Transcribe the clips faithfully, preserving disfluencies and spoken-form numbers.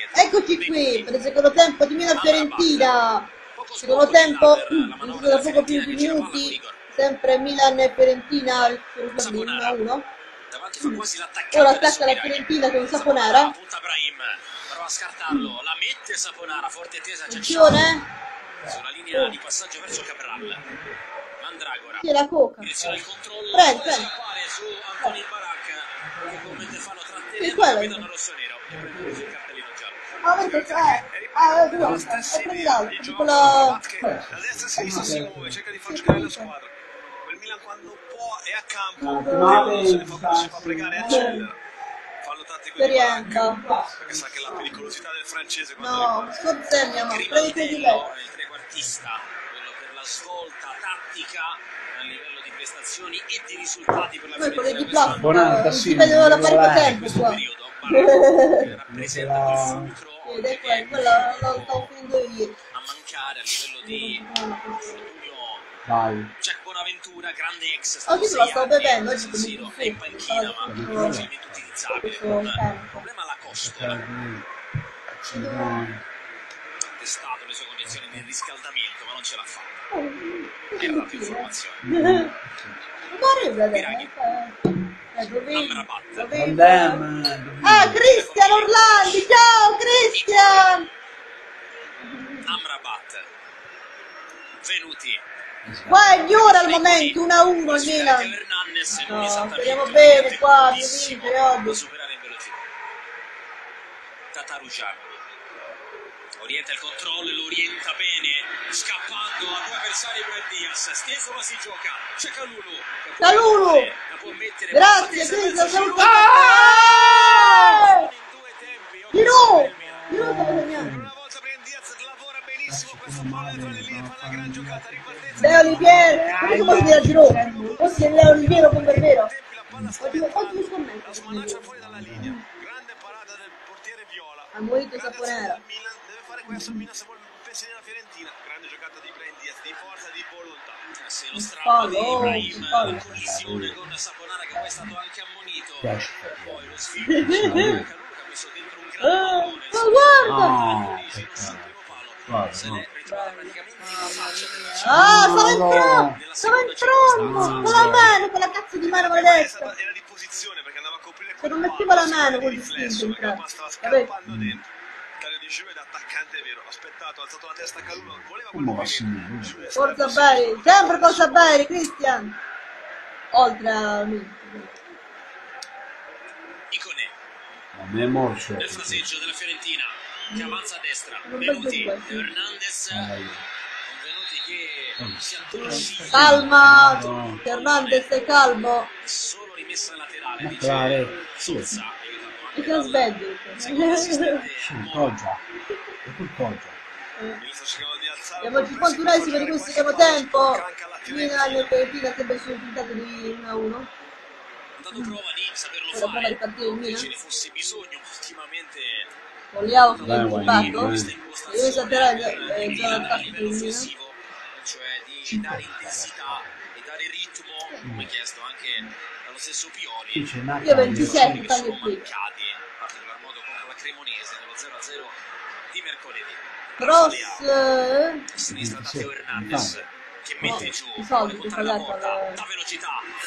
Eccoci qui per il secondo tempo di Milan-Fiorentina. Secondo tempo, iniziato da poco più di minuti, sempre Milan e Fiorentina, uno a uno. Ora attacca la Fiorentina con Saponara. Prova a scartarlo, la mette Saponara, forte tesa, c'è attenzione sulla linea di passaggio verso Cabral. Mandragora. Sì, la coca. Direzione del controllo. Prendi, prendi. Su Anthony Barak, che commette fallo trattenere Sì, quello. vedono rossonero e prendono il cartellino giallo. Ah, perché c'è? Ah, due. E prendi l'altro, tipo la... La destra e sinistra si muove, cerca di far giocare la squadra. Quel Milan quando può è a campo, non se ne fa, si fa pregare e accelera. Fallo tattico di Barak, perché sa che la pericolosità del francese quando No, scorsemmi, amore, prendi di lei. il trequartista, quello per la svolta tattica a livello di prestazioni e di risultati per la Noi quelli di Fiorentina. Plasma, si vedono da parecchio tempo qua. Periodo, Barak rappresenta il fulcro Ed è quello, quello lo stavo finendo io. a mancare a livello di infortunio. Vai. C'è Bonaventura, grande ex, Oggi se la sto bevendo, oggi San come Siro, tu è in panchina ma facilmente utilizzabile. Questo Il tempo. problema è la Costa, ha testato le sue condizioni di riscaldamento ma non ce l'ha fatta. Era dato informazioni. Non arriva adesso. Ecco, vedi, Amrabat. lo vedi? Andem. Ah, Cristian Orlandi, ciao Cristian! Amrabat, Venuti. Qua ignora al momento, uno a uno il Milan. Hernandez, non No, esattamente speriamo bene qua, mi bellissimo vince oggi. da superare in velocità. Tatarujan orienta il controllo e lo orienta bene, scappando a due avversari per Diaz, steso ma si gioca, c'è Calulu. Calulu! La può mettere, Grazie, Cristian, saluto. in due tempi. Di nuovo! Di nuovo stavo segnando. Una volta Brian Diaz lavora benissimo questa palla tra le linee, fa una gran giocata, ripartenza. Leo Olivier, come si può dire a Giroud? Forse Leo Olivier o per vero? Oggi oggi mi scommetto. La smanaccia fuori dalla linea, grande parata del portiere Viola. Ha morito Grande Saponara. azione del Milan, deve fare questo il Milan se vuole pensare alla Fiorentina. Grande giocata di Brian Diaz, di forza, di volontà. Eh sì, lo strappo di Fallo, Ibrahim, fallo. la collisione con Saponara che poi è stato anche ammonito. Piace. Poi lo sfida di Calulu che ha messo dentro un gran Ah, pallone. ma guarda! No, Sul peccato. primo palo. Guarda, Se no. l'è ritrovata praticamente in faccia della Ah, stava No, entrando! no. Stava entrando! Con la mano, con la cazzo di mano Era, maledetta! era di posizione perché andava a coprire Se quel non palo, metteva la mano, di quel riflesso, distinto, perché la palla infatti. stava Vabbè. scappando dentro. Taglio di Giù ed attaccante è vero, ha aspettato, ha alzato la testa a Calulu, voleva quel Come va a movimento. segnare? Forza Bari, sempre Forza Bari, Cristian! Oltre a me. Iconè A me è morso. nel fraseggio della Fiorentina che avanza a destra. Non Venuti, vedo questo. Hernandez. Dai. Venuti che si attorciglia. Calma! No. Fernandez è calmo! Solo rimessa laterale, Ma dice claro, Sousa, aiutato E anche che la dal svegli? secondo assistente Sì, Mora. Poggia. E tu Poggia. Il sta cercando di alzare. Siamo al cinquantunesimo di questo secondo tempo. Milan e Fiorentina sempre sul risultato di uno a uno. Ha dato prova di saperlo Ora prova fare, di partire il che Milan. ce ne fosse bisogno ultimamente. Vogliamo Dai, fare il guardi, impatto. dai. Io esagerare eh, eh, zona a tattica livello del Milan. offensivo, cioè di dare intensità e dare ritmo, come chiesto anche dallo stesso Pioli. Qui c'è una Io ventisette, Che taglio sono qui. mancati in particolar modo contro la Cremonese nello zero a zero di mercoledì. Cross. eh, A sinistra Matteo Hernandez che mette No, giù i soldi vuole che incontrare la pagate porta al- da velocità.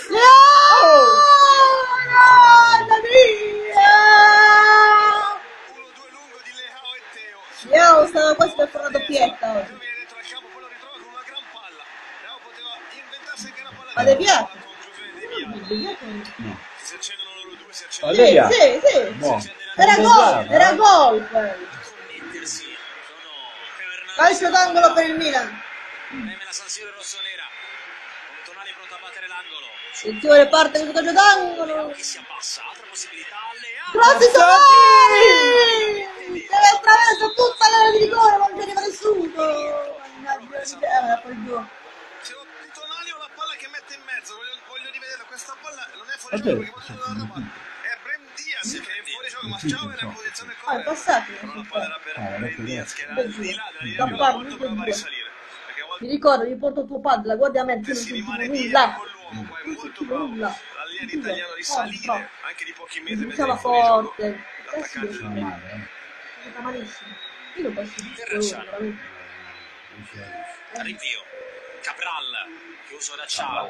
Mamma mia! uno due lungo di Leao e Teo. Io stavo quasi per fare una doppietta oggi. Teo viene dentro al campo, poi lo ritrova con una gran palla. Leao poteva inventarsi anche una palla. Ma di le gol, piace? la conclusione di Via. No. Si accendono loro due, si Ma accendono. lei ha- Sì, sì. Boh. Era gol, era gol quello. Connettersi sono Teo Hernandez. Calcio d'angolo per il Milan. Preme la San Siro rossonera. Con Tonali pronto a battere l'angolo. Attenzione, parte questo calcio d'angolo. Che si abbassa, altra possibilità. Leao. Grossi Solari! Che attraverso tutta l'area di rigore, non ci arriva nessuno. Mannaggia, eh, me la poi giù. Se ho di Tonali o la palla che mette in mezzo, voglio, voglio rivederla. Questa palla non è fuori Vabbè, gioco perché molto dall'altra parte. È Brem Diaz che è in fuori gioco, ma Ciao era in posizione Ah, è corretta. passato. Però la palla era per Ah, Brem Diaz che era Beh, al di là della linea da di gol, parte, molto per brava a due. risalire. Perché a volte Mi ricordo, mi porto tuo padre, la guardia a me, tu non si senti rimane nulla. dietro con l'uomo, poi è molto bravo Nulla. la linea di italiano a risalire anche di pochi metri mentre Diciamo è fuori gioco forte. l'attaccante del Milan. Male, eh. malissimo. Io lo posso dire, Terracciano. veramente. Rinvio. Cabral, chiuso da Ciao.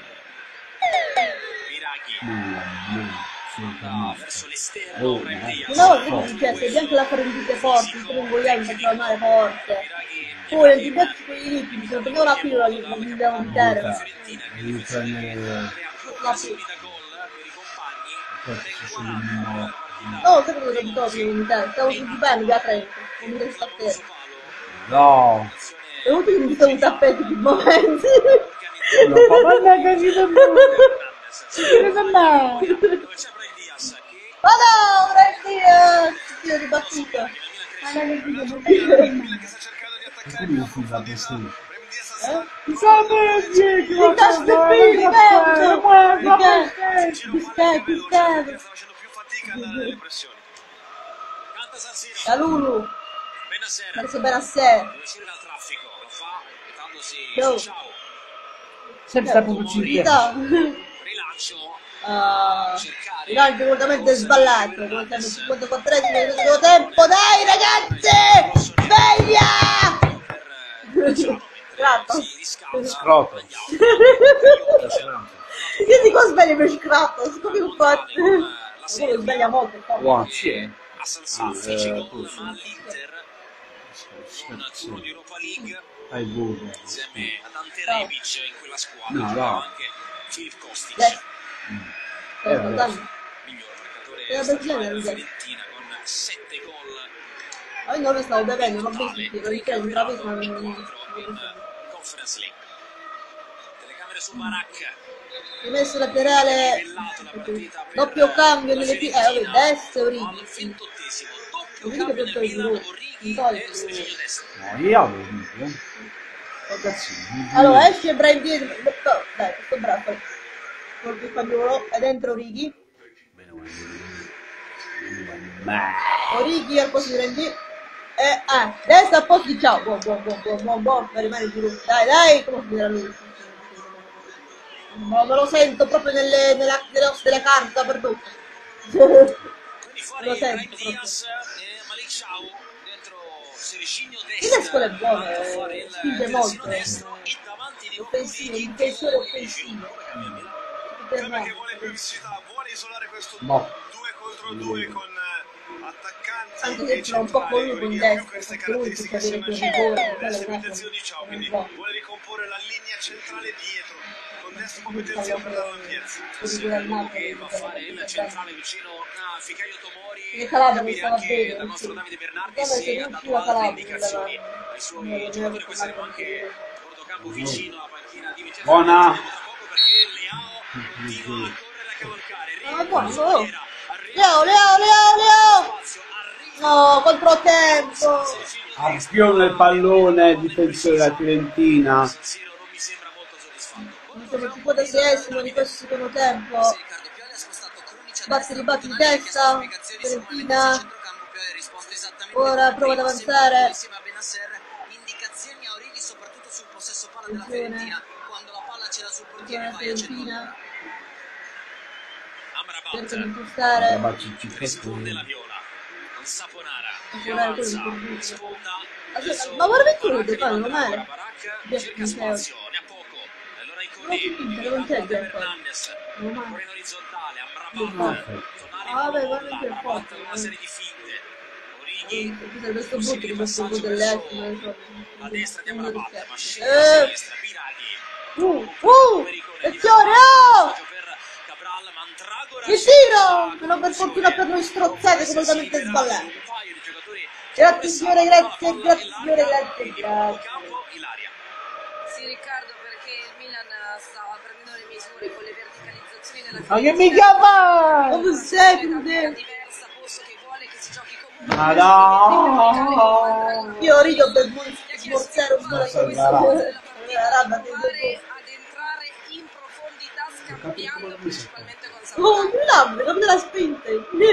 Biraghi. Verso l'esterno, Brahim Diaz. No, cioè, se anche la farendite forte, se non vogliamo facciamo male forte. Poi il diverso con i ricchi, bisogna prendere la pillola, li dobbiamo evitare. La subita gol per i compagni. No, sai cosa mi tolgo in Italia? Stavo sul bene da trenta, non mi resta a terra. No. È utile che mi sono un tappeto di momenti. No, ma non è che ci sono. Ci sono me. Dove c'è Brahim Diaz che Ma no, Brahim, Dio di battuta. Ma non è che che sta cercando di attaccare Come si fa questo? Brahim Diaz sta Mi sa che Ti tasto il filo, vento! Ti stai, ti stai. sta facendo più fatica a dare le pressioni. canta San Siro. La Lulu, Benasser. penso bene a sé. Deve uscire dal traffico, lo fa mettendosi Yo. su Ciao. Sempre stato più Vita. Rilancio. Ah, Cercare. il lancio completamente sballato. Come siamo cinquantaquattro del secondo tempo. Dai ragazzi! Sveglia! Scratto. Si riscalda. Scroto. Io dico sveglia per scratto. Siccome ho fatto. La Come serie sveglia molto. Wow, sì, eh. a San Siro Ah, fece eh, gol, così. ma all'Inter un turno di Europa League Hai burro. insieme ad Ante Rebic in quella squadra No, giocava no. anche Filip Kostic, Yes. Eh, Sto ascoltando. miglior Era marcatore per stagionale genere, della yes. Fiorentina con sette gol Ah, io non lo stavo bevendo, non ho visto totale, il tiro. tre Io credo, campionati intraveso, ma e non quattro in Conference League. Telecamere su Barak, ho messo laterale. livellato la partita per Doppio cambio la nelle pi- eh, Fiorentina. vabbè, destra, Al Origi. ventottesimo, doppio Origi cambio per del il Milan, gol. Origi Insolito. e Serginho Dest. No, io avevo detto. Ragazzi, Allora esce Brahim Diaz. Dai, questo braccio. Colpo spagnolo. E dentro Origi. Origi al posto di Rendi. E ah, destra al posto di Ciao. Buon, buon, buon, buon, buon, buon. Ma rimane giù. Dai, dai, come finirà lui? Ma me lo sento proprio nelle, nella, nelle ossa della carta, perdono. Quindi fuori Lo sento Brahim proprio. Diaz e Malik Ciao dentro Serginho Dest. Il Nescolo è buono, a fare il spinge terzino molto. destro e davanti di nuovo Offensivo, Origi, difensore Origi, offensivo. Cambia che vuole più velocità, vuole isolare questo No. due contro due con eh, attaccanti Anche se e ce l'ho un po' con lui con centrali, destra, più queste perché lui caratteristiche si assieme vede al che centro. rigore, Destra quello imitazione di Ciao, quindi non vuole ricomporre la linea centrale dietro, con destra un po' più terzino per darlo in piazza. che va a fare il centrale vicino a Ficaio Tomori, E Calabria capire stava anche bene, dal nostro sì. Davide Bernardi Come se se ha non dato usciva altre Calabria, indicazioni andava- ai suoi non- giocatori. non- Questa saremo anche Bordocampo vicino alla panchina di Vincenzo. Buona. Tra poco perché Leao continua a correre a cavalcare. Ah, buono, Rientra oh. Saliera, arriva Leo, Leo, Leo, Leo! spazio, arriva No, controtempo! Serginho Arpiona il pallone, difensore della Fiorentina. San Siro non mi sembra molto soddisfatto. Siamo al cinquantaseiesimo di questo secondo tempo. Riccardo Pioli ha spostato Krunic a Batti, destra, ribatti di Tonali ha testa, chiesto spiegazioni sul Fiorentina. movimento sul centrocampo, Pioli ha risposto esattamente Ora come prova ad prima, avanzare. seguendo insieme a Benasser indicazioni a Origi soprattutto sul possesso palla della Attenzione. Fiorentina, quando la palla ce l'ha sul portiere Attenzione vai a Fiorentina. Amrabat Cerca di impostare. risponde la Viola con Saponara che Saponara, avanza, quello è il sfonda Ah, sì, verso ma guarda che tu Barak, lo fai, non rimanda male. ancora Barak, Via, cerca Matteo. spazio, ne ha poco, allora Ma Icone, che finta, in non c'è avanti il Fernandes, Non male. ancora in orizzontale, Non Amrabat, male. Tonali Ah, vabbè, non guarda molla, che è Amrabat forte, una eh. serie di finte, Origi, Questo è questo brutto possibili di questo passaggi brutto verso dell'est, non so. a destra di Amrabat, ma scende a Eh, sinistra, Biraghi, uh, uh, attenzione, oh! Cabral, Mandragora, Il tiro! Che non per fortuna per noi strozzate completamente sbagliate. un paio di giocatori. Grazie signore, grazie, grazie signore, grazie, grazie. Campo, Ilaria. Sì, Riccardo, perché il Milan stava prendendo le misure con le verticalizzazioni della Ma che mi chiama? Come sei, una Crudel? diversa, posto che vuole che si giochi comunque. Ma no! Io rido per smorzare un po' la Sei commissione. barato. La rabbia che Provare ad entrare in profondità scambiando principalmente con Oh, Saponara. un labbro, come la spinta.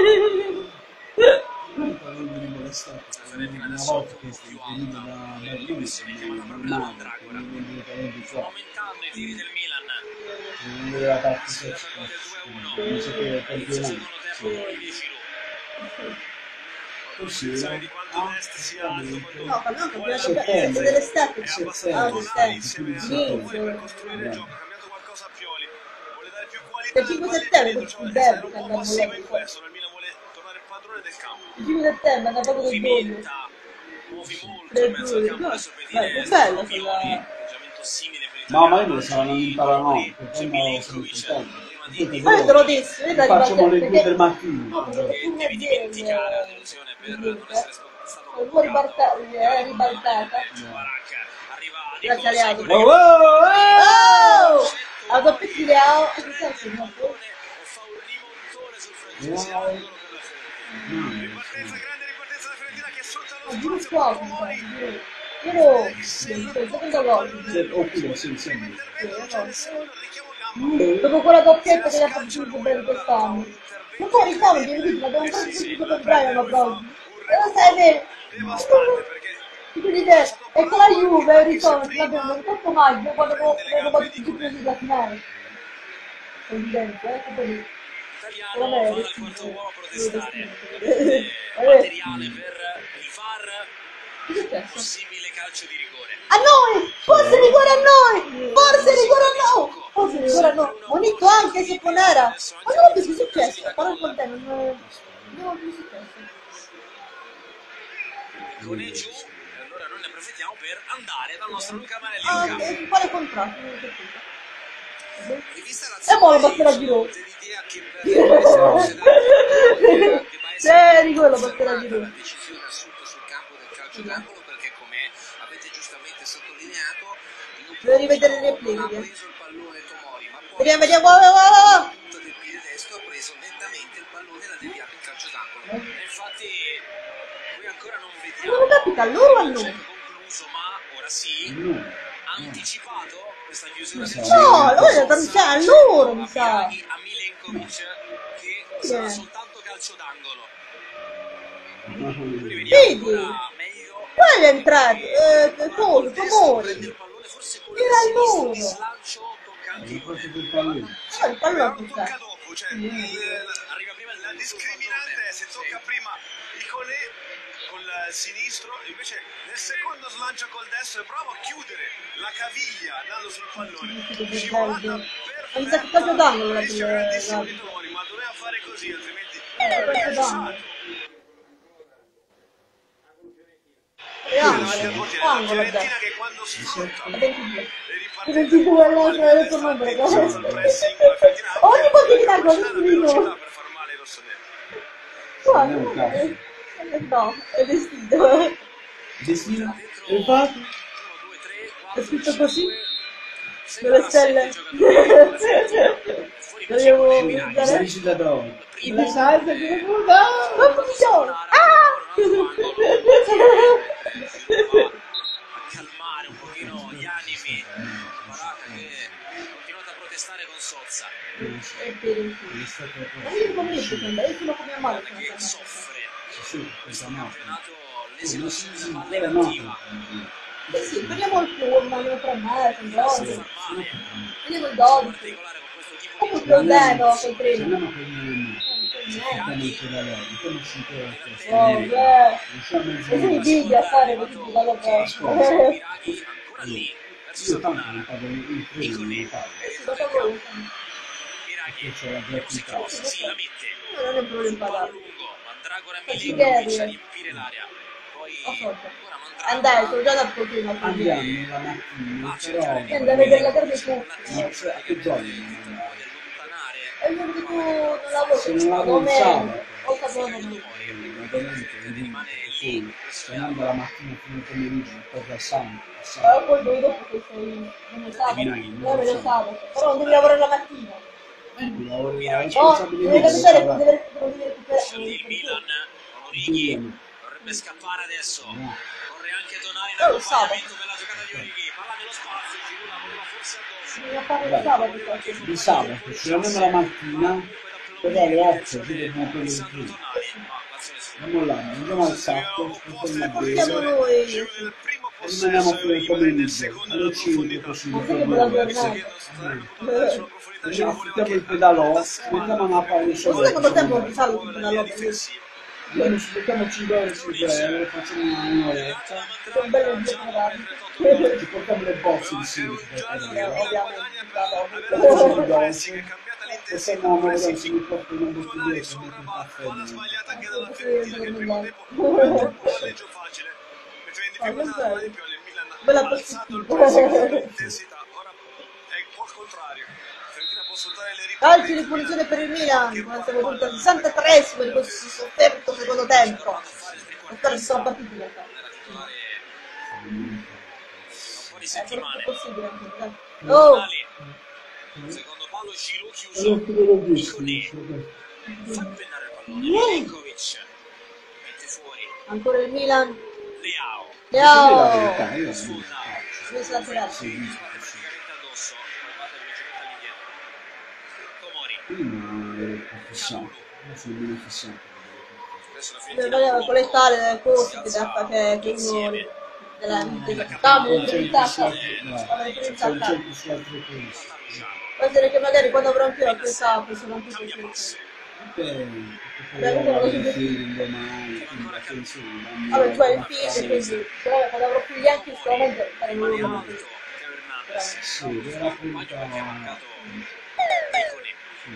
Una volta che stai venendo da Berlino, Mandragora. Sta aumentando i tiri del Milan. non vedeva parte Si è sesta, gol del due a uno. non sapeva il Inizio campionato. secondo tempo con Olivier Giroud. dimostrazione di quanto Dest sia alto No, quando ma no, vuole abbiamo la giocato pista. delle stat. È Ah, abbastanza le giovane stat. insieme a Pioli per costruire il gioco, ha cambiato qualcosa a Pioli, vuole dare più qualità Il al cinque palleggio settembre dietro, per cioè il essere derby un che po' andavo passivo là. in questo, il Milan vuole tornare il padrone del campo. Il cinque settembre andava proprio del gol. Movimenta, muovi molto Tre in mezzo al due, campo, no. adesso per Beh, dire che bello Stefano quella- Pioli, atteggiamento simile per No, ma io l'italiano, me ne saranno Angelini, imparare no, Pioli, perché c'è poi me lo Milinkovic, sono prima di di- Ma io te lo dissi, io da Facciamo le ribaltare due del mattino. No, perché che tu mi devi dimenticare la delusione per non essere stato La tua ribalta- è ribaltata. Barak, arriva Grazie, Nicola Aliato. Seco, Oh, oh, oh! Oh! Ha doppio Leao. Che cazzo è pallone e fa un rimontone sul francese, angolo per la Fiorentina. Ripartenza, grande ripartenza della Fiorentina che sfrutta lo Ma giuro spazio qua, con Tomori. io il secondo gol. Oppure sì, sì. Intervento, non c'è nessuno, richiamo gamba. Dopo quella doppietta che gli ha fatto tutto bene quest'anno. Ma poi ricordi, mi dici, l'abbiamo ancora tutto per Brian ma proprio. E lo sai bene. Devastante perché Quindi te, e con la Juve, ricordi, l'abbiamo il quattro maggio quando avevo battuto i presi la finale. Evidente, eh, che poi... Italiano va dal quarto uomo a protestare. Eh, materiale per il V A R, Che è successo? possibile calcio di rigore. A noi! Forse rigore a noi! Forse rigore a noi! Forse rigore a noi! Monito anche se non era! Ma non ho visto che è successo! Parlo con te, non non ho visto che è successo. Con e giù, e allora noi ne approfittiamo per andare dal nostro Luca Manelli. Ah, Luca. ok, quale contratto? Non ho capito. Rivista E poi lo batterà di nuovo. l'idea che per la società debba essere Se rigore lo batterà di nuovo. La decisione assunta sul campo del calcio d'angolo perché come avete giustamente sottolineato in un Devo rivedere le primo non ha repliche. preso il pallone Tomori ma poi Vediamo, vediamo, va, va, va! con la punta del piede destro ha preso lentamente il pallone e l'ha deviato in calcio d'angolo. E infatti qui ancora non vediamo Non capita, loro o a il noi? check concluso, ma ora sì, ha anticipato questa chiusura del No, loro è tanto a loro, mi sa. a Milenkovic che sarà soltanto calcio d'angolo. Quindi vediamo Vedi? ancora meglio. Poi è entrato, eh, che cosa, Prende Tomori. il pallone forse con Era il sinistro loro. di slancio, tocca anche Il con quarto del pallone. Ah, il pallone però l'ha non tocca toccato. dopo, cioè il- arriva prima il la discriminante è se tocca prima Iconé col sinistro, invece nel secondo slancio col destro è bravo a chiudere la caviglia andando sul pallone, scivolata Ma mi sa che calcio d'angolo la rischio quella- grandissimo la- di Tomori, ma doveva fare così altrimenti Eh, avrebbe calcio d'angolo. calciato. E angolo, La angolo, Fiorentina dai. che quando sfrutta A ventidue. le A ventidue all'altro, adesso non me lo ripartenze ricordo. sul pressing, la Fiorentina ha Ogni partita la così velocità dico. per far male ai rossoneri. Guarda, eh, no, è vestito. Destino? E infatti? È scritto così? Delle stelle. Volevo Mi guardare. dici da dove? Le salse di puta. Ma funziona. Ah! A calmare un pochino gli animi. Barak che ha continuato a protestare con Sozza, Ma io come dico, io sono come male. che soffre Sì, questa no. campionato l'esecuzione della palla Quella no. emotiva. Eh sì, prendiamo il turno, io tre me, con Farsi dodici. far male, Vediamo il in dodici. particolare con questo tipo Come di più bello, col Se treno. andiamo a prendere il come da lei, come si può Oh, beh. Riusciamo a E tu mi mezz'ora. digli a fare così dalla posta. Miraghi ancora lì verso Io tanto Saponara. non pago il treno, non lo pago. Dopo voi. Miraghi C'è la black si cross, si la mette. Non è proprio Palo imparato. lungo, Mandragora Sì, Milinkovic Gary. a riempire l'area. Poi Ho fatto. ancora Andai, Mandragora. sono già da pochino. quindi. Andiamo la mattina, però... E andare a vedere la carne su. Non c'è a che giochi. Di allontanare E io che tu non lavori. Se non lavori Come? sabato. Ho capito. rimane lì. Tornando la mattina fino al pomeriggio, poi da sangue, Però poi dove dopo che sei non è sabato. Non è sabato. Però non devi lavorare la mattina. lavori la No, responsabilità deve capitare che del deve devi Adesso lì il recuperare. Milan, Orighi vorrebbe scappare adesso. Corre anche Tonali in Oh, il sabato. accompagnamento per la giocata di Orighi. Palla nello spazio, Giroud la voleva forse addosso. Bisogna fare il sabato. questo. Il sabato, ci andiamo la mattina, però alle otto ci dobbiamo prendere il Alessandro treno. Tonali, ma l'azione si Andiamo là, andiamo al sacco, andiamo a Portiamo bere, noi. Il primo rimaniamo possesso fino al nel pomeriggio, secondo alle della cinque profondità. così, Ma mi sai che bella fermiamo. giornata. Ci affittiamo il pedalò, mettiamo una pausa Ma sopra. secondo tempo ti salvo tutta la roba lì. Noi ci mettiamo cinque euro su quello, facciamo un'oretta. Sono belle due quadrati. Ci portiamo le bozze di sì. E se no, non si mi porta un po' più dietro. Palla sbagliata anche dalla Fiorentina che il primo tempo è un palleggio facile. Mentre in difficoltà ad esempio il Milan Bella ha alzato il pressing l'intensità. Ora è un po' il contrario. Fiorentina può sfruttare le riprese. Calcio di punizione per il Milan, quando siamo giunti al sessantatreesimo di questo sofferto secondo tempo. Ancora si sono battiti in realtà. Era titolare un po' di È settimane. possibile anche. dai. Oh! Tonali. Secondo palo Giroud E chiuso. non ti vedo visto. Fa pennare il pallone. Milinkovic mette fuori. Ancora il Milan. Leao. Leao! Io Sfonda. Messo laterale. Praticamente addosso. Guardate il giocatore all'indietro. Tomori. prima ero fissato, adesso non mi è fissato. Adesso la Deve Fiorentina voleva collettare le cose si che alza da che che uno insieme. della della cambio di verità. Sono sempre su altre cose. Può essere che magari quando avrò anche la questa sono anche Cambia queste. passo. Beh, poi ho il film domani, quindi attenzione. Vabbè, tu hai il film, quindi però quando avrò più gli anche sicuramente faremo Rimane uno. alto. Teo Hernandez. Sì, vera Baggio punta. perché ha mancato Icone.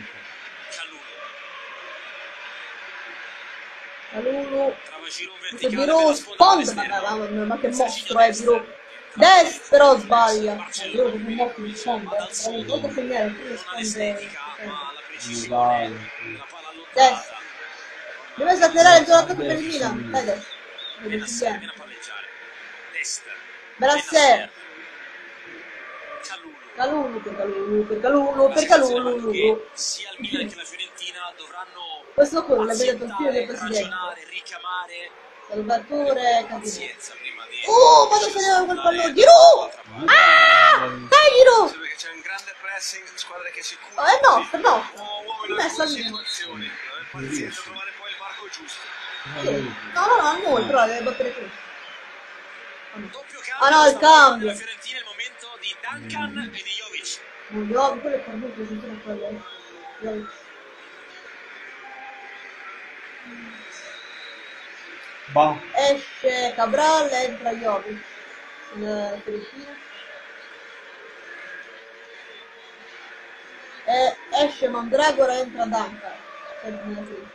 Calulu. Calulu, Trava Giroud questo verticale Giroud per la sponda sponda, ma, dell'esterno. ma, ma che mostro è Giroud. Destro sbaglia. Giroud che un mostro di sponda, veramente molto segnare, più le Non sponde. all'estetica, ma alla Dai. precisione della palla Destro. allontanata. Deve esagerare il gioco attacco per il Milan. Dai destro. Vedi Benasser bene. viene a palleggiare. Destra. Benasser. Calulu. Calulu per Calulu, per Calulu, Una per situazione che Calulu. sia il Milan che la Fiorentina dovranno Questo qui l'ha veduto il figlio del pazientare, presidente. ragionare, richiamare Salvatore Capito. pazienza prima di Oh, quando se ne va quel pallone. Giroud! Ah! Dai Giroud! Sì, perché c'è un grande pressing, squadre che si Oh, è nostro, è nostro. muovono È in messo alcune lì. situazioni. Avere pazienza, trovare poi il varco giusto. No, no, no, a noi, però deve battere qui. doppio Ah, no, il stavolta cambio. della Fiorentina, il momento di Duncan e di Jovic. No, quello è perduto, se sono quello. Dai. Bah, Esce Cabral, entra Jovic. La Fiorentina. E esce Mandragora, entra Duncan. Sempre nella Fiorentina.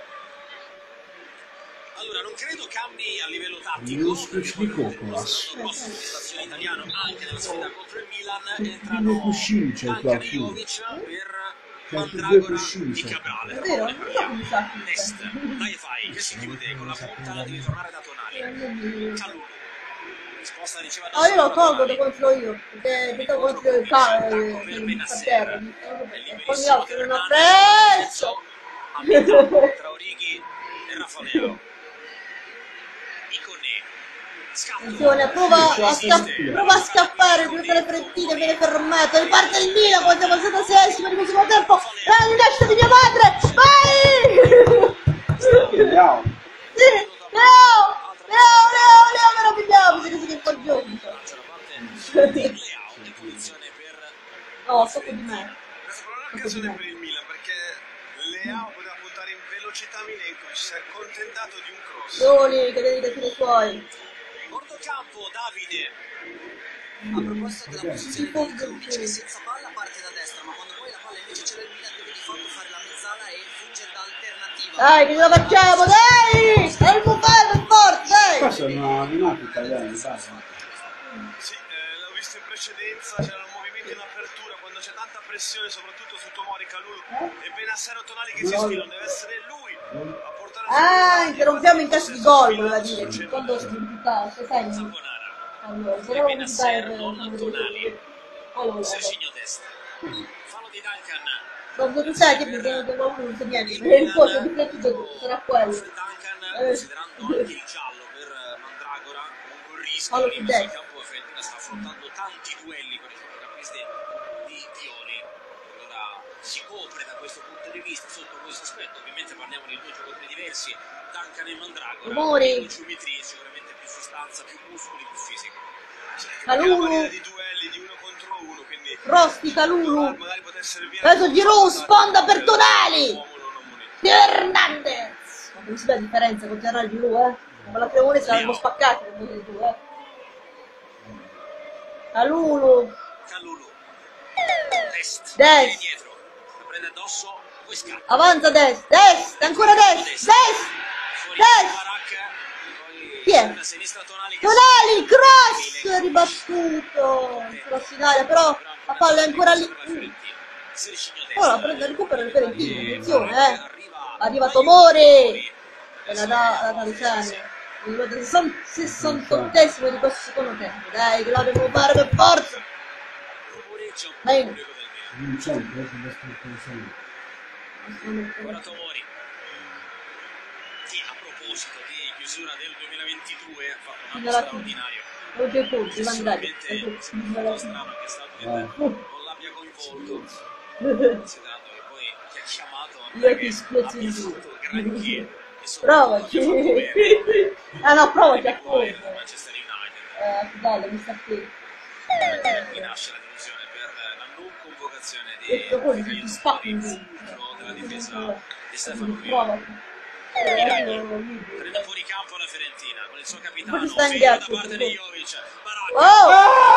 Allora, non credo cambi a livello un tattico. specie di cocolas. L'anno prossimo di stazione italiano anche nella sfida contro il Milan Due entrano cuscini c'è Duncan e qualcuno. Jovic per C'è anche due Mandragora cuscini di c'è. Cabral. È vero? Non so come sa chi Est, dai fai, che si chiude con la punta di ritornare da Tonali. Calulu. Risposta riceva da Ah, io lo sopra tolgo Tonali. da contro io, perché mi tolgo contro il carro, il terra, e poi mi offre una presso! A metà tra Orighi e Raffaello. Icone. Scatto. Attenzione, prova a, sca- prova a scappare, tutte le frettine, viene fermato, riparte il Milan quando siamo al settantaseiesimo di questo tempo, la rinascita di mia madre, vai! Vediamo. Sì, Leo, Leo, Leo, Leo, meravigliamo, se che si fa giorno. Dall'altra parte Leao in posizione per No, sotto di me. Questa però è un'occasione per il Milan perché Leao poteva puntare in velocità Milenkovic, si è accontentato di un cross. Soli, che devi dire i suoi. Bortocampo, Davide. A proposito della posizione di Milinkovic, che senza palla parte da destra, ma quando poi la palla invece c'è il Milan deve di fatto fare la mezzala e fungere da alternativa. Dai, che ce la facciamo, dai! È il buffalo, è forte, dai! Qua sono una rimata italiana, sai? Sì, eh, l'ho visto in precedenza, c'era un movimento in apertura, quando c'è tanta pressione soprattutto su Tomori, Calulu e Benasser o Tonali che si sfilano, deve essere lui a portare Ah, interrompiamo in caso di gol, voleva dire. Quando si puntava, se sai. Bonara. Allora, se non puntare per Tonali. allora, Serginho destra. Fallo di Duncan. non tu sai che mi viene da qualcuno non sa niente, perché il corso di fletto sarà quello. Duncan, considerando anche il giallo per Mandragora, un rischio Fallo a su livello di destra. campo. La Fiorentina sta affrontando tanti duelli con i centrocampisti di Pioli. Allora si copre da questo punto di vista sotto questo aspetto. Ovviamente parliamo di due giocatori diversi, Duncan e Mandragora. Rumori. Più geometria, sicuramente più sostanza, più muscoli, più fisico. Calulu. di duelli di uno contro uno, quindi Rosti, Calulu. magari poter servire Preso Giroud, sponda per Tonali. uomo non ammonito. Hernandez. non si vede la differenza con Terra di lui, eh. Con la Cremonese saremmo spaccati con quelli due, eh. Calulu. Calulu. Dest. Dest. Dietro. La prende addosso. Poi scappa. Avanza Dest. Dest. Ancora Dest. Dest. Dest. Chi è? Tonali, cross ribattuto. Cross in aria, però la palla è ancora lì. Mm. Ora prende il recupero il Ferentino. Attenzione, eh. Arriva Tomori. E la dà la Talusano. Il sessantottesimo di questo secondo tempo. Dai, che la devo fare per forza. Bene. Ora Tomori. Sì, a proposito di chiusura del duemilaventidue ha fatto un anno straordinario. Oggi tutti, mandati. Sembra strano che è stato che non l'abbia coinvolto. Considerando che poi chi ha chiamato Io ti spiazzo di più. granché. Provaci. Ah no, provaci a fuoco. Manchester United. Eh, bello, mi sta qui. Mi nasce la delusione per la non convocazione di Questo poi ti spacchi in della difesa di Stefano Pioli. Provaci. Prende fuori campo la Fiorentina con il suo capitano Poi sta in Figlio ghiaccio, da parte di Jovic. Oh!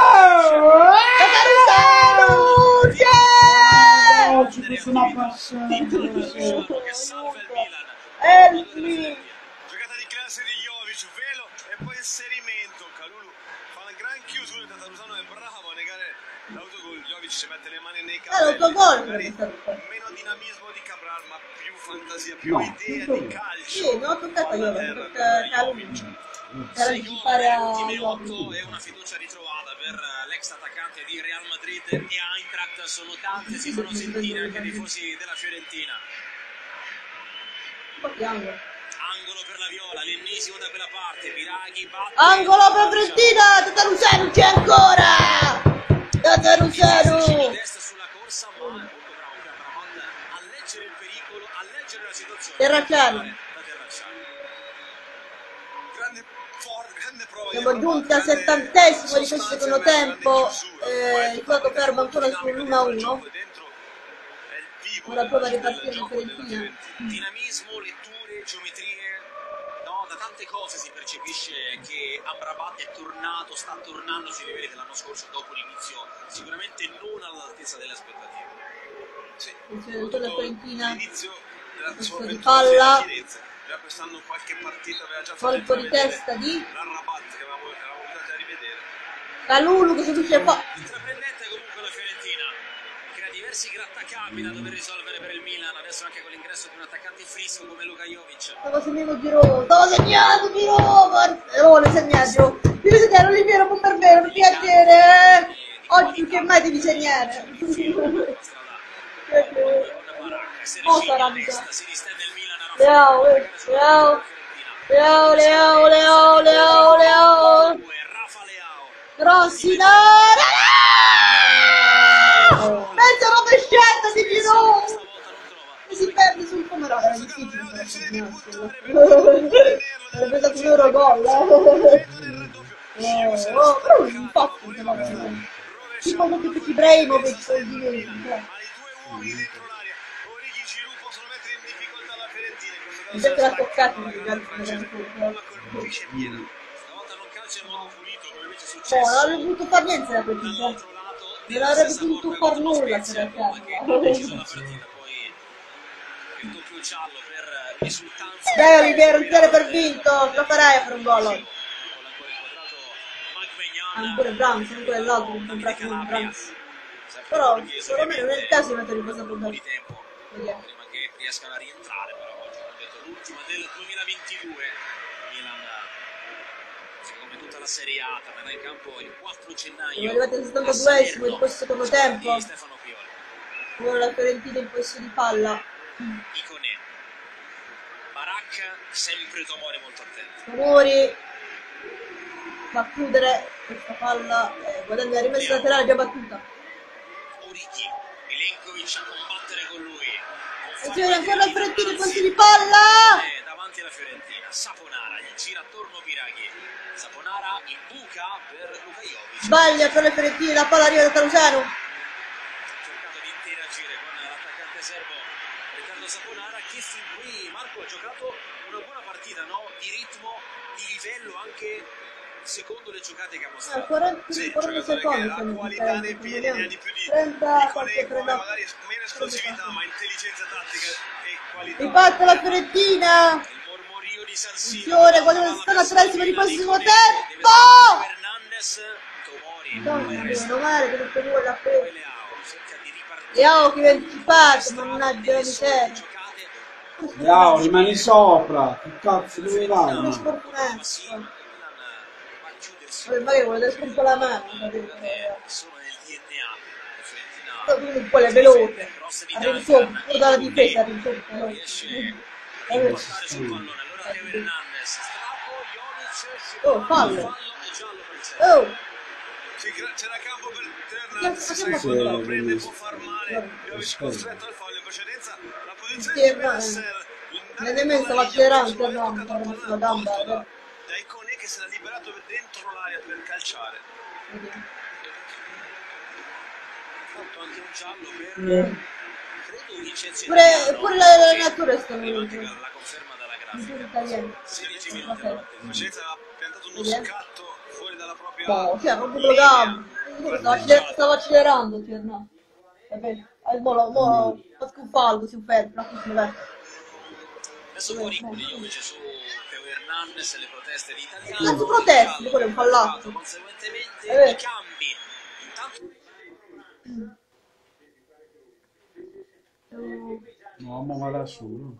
Catarino! Yeah! Oggi questa è una passione. che salva il Milan. Elfi! Giocata di classe di Jovic, velo e poi inserimento. Calulu fa una gran chiusura, Tatarusano è bravo a negare l'autogol. Jovic ci mette le mani nei Eh, capelli. l'autogol! Magari meno dinamismo di Cabral, ma più fantasia, più idea di calcio. Sì, non ho toccato io, perché Calulu era di fare a Ultime Jovic. otto e una fiducia ritrovata per l'ex attaccante di Real Madrid e Eintracht. Sono tante, si fanno sentire anche i tifosi della Fiorentina. Angolo. Angolo per la Viola, l'ennesimo da quella parte. Biraghi batte. Angolo per Fiorentina! Tatarusano c'è ancora! Tatarusano! Destra sulla corsa, ma è molto bravo Cameron a leggere il pericolo, a leggere la situazione. Terracciano. Da Terracciano. Grande, forte, grande prova. Siamo giunti al settantesimo di questo secondo tempo. Eh, il gioco fermo ancora sull'uno a uno. Ora prova a ripartire la Fiorentina. Dinamismo, letture, geometrie, no, da tante cose si percepisce che Amrabat è tornato, sta tornando sui livelli dell'anno scorso dopo l'inizio sicuramente non all'altezza delle aspettative. Sì, Attenzione la Fiorentina. L'inizio della sua Questo di avventura palla. a Firenze. Già quest'anno qualche partita aveva già fatto Colpo di intravedere testa di l'Arrabat che avevamo, eravamo abituati a rivedere. Calulu che si dice qua. Intraprendente comunque la Fiorentina, crea diversi grattacapi da dover risolvere per il Milan, adesso anche con l'ingresso di un attaccante frisco come Luka Jovic. Stavo segnando Giro. Stavo segnando Giro. Barcellona segnato. Devi segnare Oliviero Bomberbero, per piacere. Eh? Oggi più che mai devi segnare. Oh, Saranda. Si distende il Milan, Leao, eh, Leao. Leao, Leao, Leao, Leao, Leao. Rafa Leao. Rossi, no! Mezza rovesciata di Giro. E si perde sul Pomerano. Era difficile. Avrebbe dato un euro gol. Eh, oh, però infatti, tipo come tutti i Ibrahimovic o di Ma i due uomini dentro l'area, Origi e Giroud possono mettere in difficoltà la Fiorentina. In questo caso invece l'ha sarà toccato il il francese, ma colpisce piena. Stavolta non calcia in modo pulito come invece è Oh, non successo. avrebbe potuto fare niente da quel tipo. Dall'altro lato, Non avrebbe potuto far nulla se era che ha deciso la partita, poi il doppio giallo per risultanza. Dai Oliviero, il tiro per vinto, lo farai a fare un gol. Con ancora inquadrato Magmegnan. Ancora Browns, ancora l'altro, un contratto con Browns. Però, secondo me non è il caso di mettere in cosa un po' di per tempo Vediamo. prima che riescano a rientrare, però oggi hanno detto l'ultima del duemilaventidue. Milan, come tutta la Serie A, tornerà in campo il quattro gennaio. Siamo arrivati al settantaduesimo di questo secondo tempo. Di Stefano Pioli. Ora la Fiorentina in possesso di palla. Icone. Barak, sempre Tomori molto attento. Tomori va a chiudere questa palla. Eh, guadagna la rimessa laterale già battuta. Origi, Milenkovic a combattere con lui. Attenzione ancora la Fiorentina in possesso di palla. Eh, davanti alla Fiorentina, Saponara, gli gira attorno Biraghi. Saponara in buca per Luka Jovic. Sbaglia per le Fiorentine, la palla arriva da Talusano. Ha cercato di interagire con l'attaccante serbo Riccardo Saponara che fin qui Marco ha giocato una buona partita, no? Di ritmo, di livello anche secondo le giocate che ha Ah, mostrato. quaranta, Sì, un quaranta giocatore che secondi ha sono qualità nei differenti, piedi, ne ha di più di trenta, Icone, qualche come trenta. magari meno esplosività, ma intelligenza tattica e qualità. Ribatte la Fiorentina. Il mormorio di San Siro. Attenzione, quando sta la trasima di prossimo tempo. Fernandes, Tomori, No, poi non resta male che non per la poi fe. Leao, cerca di ripartire. Leao che viene anticipato, mannaggia la miseria. Giocate. Leao, rimani sopra. Che cazzo dove vai? Uno Ma? sfortunato. Sì, il Milan va a chiudersi. Vabbè, magari vuole dare un po' la mano. Sono nel D N A. La Fiorentina Quindi un po' le veloce. grosse di Arriva Duncan. sopra, pure dalla difesa, arriva sopra. Riesce a impattare sul pallone. Allora Teo Hernandez, strappo, Jovic, Oh, fallo. fallo e giallo per il Celtic. Oh, Sì, c'era campo per Hernandez, Sì, che sì, quando lo sì. prende può far male. Jovic costretto al fallo in precedenza. La posizione Sì, di ma- Benasser. nemmeno stava accelerando, no, sulla gamba, eh. Da Icone che si era liberato dentro l'area per calciare. Fatto anche un giallo per Eh. credo Vincenzo Pure, Italiano. pure l'allenatore sta Arriva anche venendo. la conferma dalla In grafica. italiano. sedici minuti davanti. Facenza ha piantato uno Vedi, eh? scatto fuori dalla propria No, cioè, proprio con le gambe. Stava, acceler- stava accelerando, cioè, no. Vabbè, eh, mo, lo- mo, fatto un fallo, si ferma, no, vabbè. Adesso fuori di Jovic su Teo Hernandez e le proteste di Italiano. Cazzo proteste, quello è un fallato. Conseguentemente Eh. i cambi. Intanto No, ma va da solo.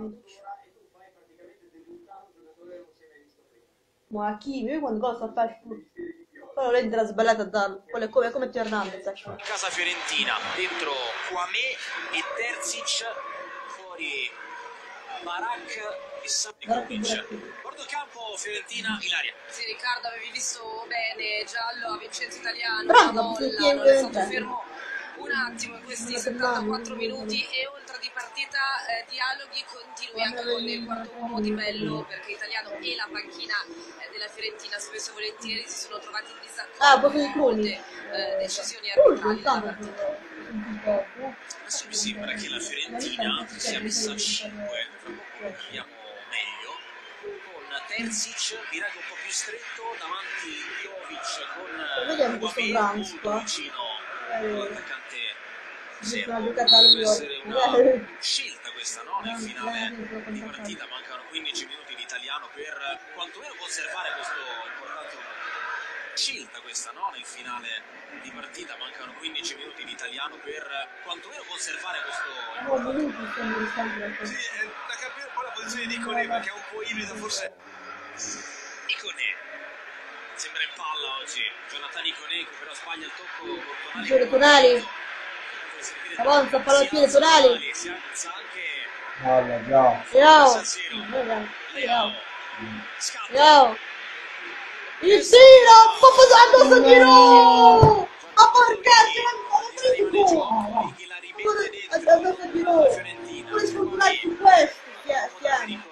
Ma a chi? Io quando cosa fa pure. Poi rende la sbagliata a darlo. Quello è come, come Teo Hernandez, ecco. casa Fiorentina, dentro Kwame e Terzic, fuori Barak e Savic. Guardo campo Fiorentina, Ilaria. Sì, Riccardo, avevi visto bene giallo a Vincenzo Italiano, Bravo, la molla, perché- non è stato fermo un attimo in questi settantaquattro minuti e oltre di partita eh, dialoghi continui anche con il quarto uomo di Bello, perché Italiano e la panchina eh, della Fiorentina spesso e volentieri si sono trovati in disaccordo Ah, proprio i con cruni. molte eh, decisioni Cruni, arbitrali della intanto. partita. Adesso mi sembra che la Fiorentina si sia messa a cinque, fra poco lo capiamo meglio, con Terzic, Biraghi un po' più stretto, davanti Jovic con Vediamo questo Kwame Brands molto qua. vicino Eh. all'attaccante Una serbo. giocata a Deve lui. essere una Eh. scelta questa, no? Nel finale di partita, mancano quindici minuti di Italiano per quantomeno conservare questo importante ruolo. Scelta questa, no? Nel finale di partita mancano quindici minuti di Italiano per quantomeno conservare questo No, minuti stanno restando. Sì, è da capire poi la posizione di Icone perché è un po' ibrida, forse. Icone sembra in palla oggi Jonathan Icone che però sbaglia il tocco con Tonali. Giro Tonali. Avanza, palla al piede, Tonali. Si alza anche Guarda, già. Leao. San Siro. Leao. Leao scappa. Leao. Il tiro! Papà addosso Giro! Ma porca Che la rimette dentro addosso la Giro! Fiorentina. Come sfortunati su questo? Chia- Chiaro. Icone.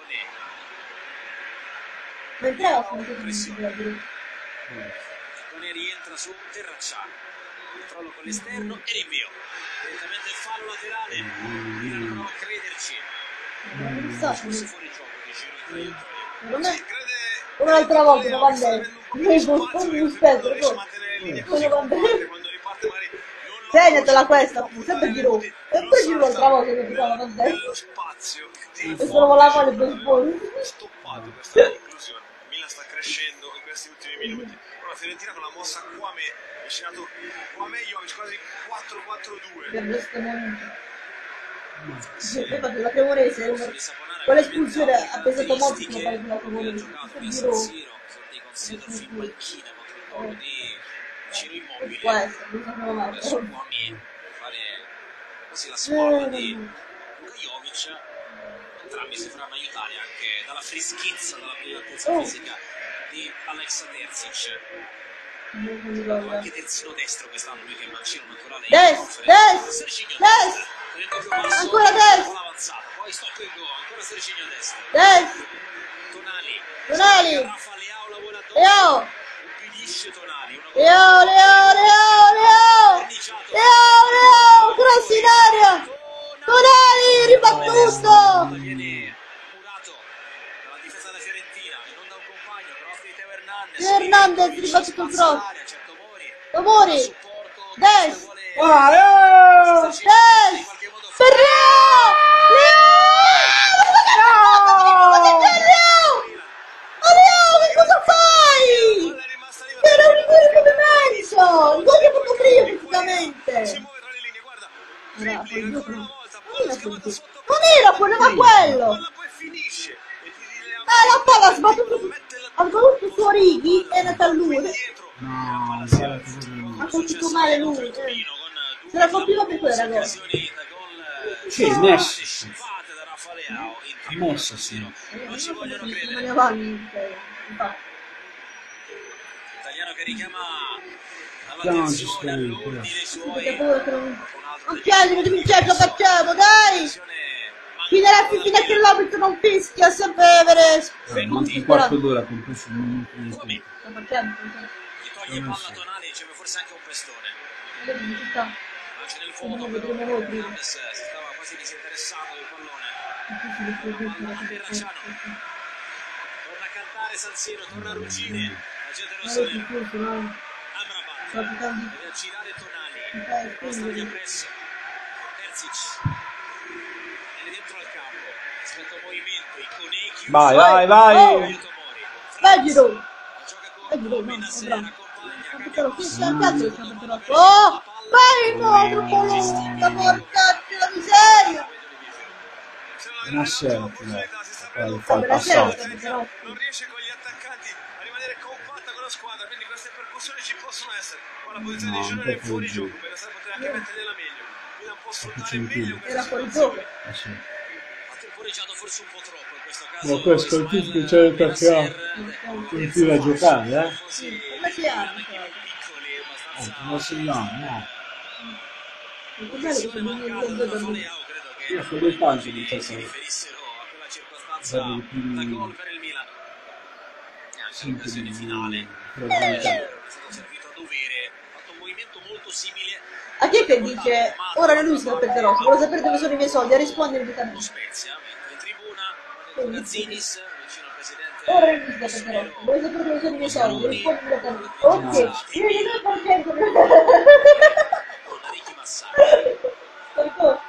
Ma entrava su questo Giro. Icone rientra su Terracciano. Controllo con l'esterno e rinvio. Direttamente il fallo laterale. Milan prova a crederci. Non so, Forse fuori gioco di Giro in traiettoria. non è Crede un'altra volta, non va bene. non Noi non mi rispetto, riesce a poi. mantenere le linee Poi così va compatte, bene. quando riparte magari non lo Segnatela conosce, questa, può sempre dare Giro. minuti, E lo poi Giro l'altra salta volta che giocava con te. nello spazio E se lo volava le baseball. stoppato questa inclusione. Milan sta crescendo in questi ultimi minuti. Ora Fiorentina con la mossa Kwame è scenato Kwame Jovic quasi quattro quattro due. Per questo momento. Sì, infatti la Cremonese, quella espulsione ha pesato molto sulla parte della Cremonese. Giro Giro dei Consider in panchina contro il gol di Ciro Immobile. può essere, non sapevo mai. Adesso Kwame fare quasi la spalla di Luka Jovic. Entrambi si faranno aiutare anche dalla freschezza, dalla brillantezza Oh. fisica di Alexa Terzic. Non mi ricordo. Anche terzino destro quest'anno, lui che è mancino naturale. Des, Des, Serginho a Des. destra, con il doppio passo, Ancora Des. palla avanzata, poi stop and go, ancora Serginho a destra. Des, Tonali. Tonali. Rafa Leao lavora addosso. Leo, Ubbidisce Tonali. Una Leo, Leo, Leo, Leo, Leo, Leo, cross in aria. Tonali, ribattuto! Viene curato dalla difesa della Fiorentina, non da un compagno, cross di Teo Hernandez. Hernandez, ribattuto il cross. C'è Tomori. Tomori, Des, Ah, eh! Des, per Leo! Leo! Ma che Leo? Ma Leo, che cosa fai? Era un rigore come Menso! Il gol che ha fatto prima, praticamente! Si muove tra le linee, guarda. Era Dribbling quel ancora una gioco. volta, Non palla era scavata quel sotto. gioco. Non era quello, ma quello! Palla poi finisce. E ti rileva. Eh, la palla ha sbattuto su... ha sbattuto su Orighi e è andata a lui. Dietro. No, guarda che cosa- Ha colpito male lui. eh. Se la colpiva per quella gol. Sì, Messi. Scippate da Rafaleao in Ha tribuna messo, San Siro. sì. Non ci vogliono Non credere. ne avanti. eh, infatti. Italiano che richiama No, ci l'attenzione stai, all'ordine Perché suoi. paura che non... Non chiedi, di Vincenzo, facciamo, dai! Fino a fino a che l'arbitro non fischia, sempre avere... Eh, manca un quarto d'ora, compreso il minuto di Come? tempo. Sta facendo, Gli toglie palla Tonali, riceve forse anche un pestone. vedi, ci sta. Anche nel Come foto lo però vedremo noi prima. Hernandez si stava quasi disinteressando del pallone. Palla a Terracciano. Torna a cantare San Siro, torna Ruggini. La gente rossonera. Amrabat deve girare Tonali. Costa via presso. Terzic. Viene dentro al campo. Aspetta un movimento. Iconè chiuso. Vai, vai, vai! Oh. Tomori. Vai, Giro! Gioca con Vai, Giro, no, Benasser, bravo. accompagna. Però chi sta al cazzo che sta per oh! Vai, no, troppo lunga, porcaccia la miseria! Una sera, poi Vabbè, fa la passato. sera, però... Non riesce con gli attaccanti a rimanere compatta con la squadra, quindi queste percussioni ci possono essere. Qua la posizione No, di un Giuliano è po' fuori fuori gioco, Benasser poteva anche mettergliela meglio. Milan può sfruttare Facciamo meglio più. questa Era fuori situazione. gioco. Eh sì. Ha temporeggiato forse un po' troppo in questo caso. Ma questo è il tipo che c'è Benasser, attaccato. Continua a giocare, eh? Sì, come si ha? piccoli, Oh, abbastanza. come si chiama? No. Il problema è che sono venuti Mancata due da da lui. Rafaleao, credo che Io sono dei tanti di si questa riferissero a quella circostanza Guarda più- da gol per il Milan. E anche Sì, l'occasione più- finale. più- È stato servito a dovere, ha fatto un movimento molto simile A chi è che dice ora non lui si perderò, se vuole sapere dove sono i miei soldi, a rispondere allo invitamente. Spezia, mentre in tribuna Gazzinis vicino al presidente Ora non lui si perderò, vuole sapere dove sono i miei soldi, rispondi immediatamente. Ok, io gli do il porcento. con Ricky Massari. Perché?